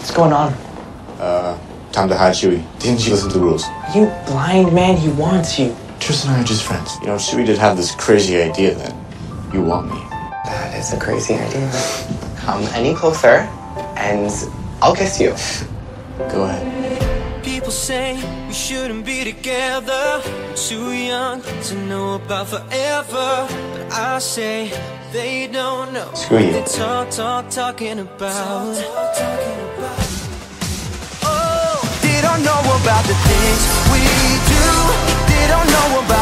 What's going on? Time to hide Chewie. Didn't you listen to the rules? You blind man, he wants you. Tristan and I are just friends. You know, Chewie did have this crazy idea that you want me. That is a crazy idea. Come any closer, and I'll kiss you. Go ahead. People say we shouldn't be together. We're too young to know about forever. But I say they don't know. Screw you. They talking about. Oh, they don't know about the things we do. They don't know about